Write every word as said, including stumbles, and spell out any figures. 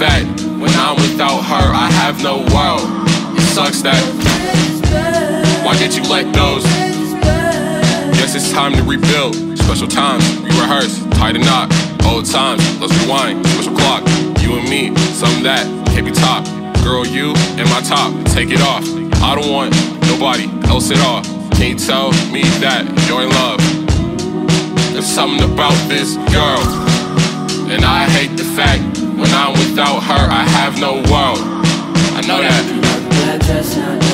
fact, when I'm without her, I have no world. It sucks that. Why did you let those? Guess it's time to rebuild. Special times, we rehearse, tie the knot. Old times, let's rewind, special clock. You and me, something that can't be topped. Girl, you and my top, take it off. I don't want nobody else at all. Can you tell me that you're in love? There's something about this girl, and I hate the fact, when I'm without her, I have no world. I know that.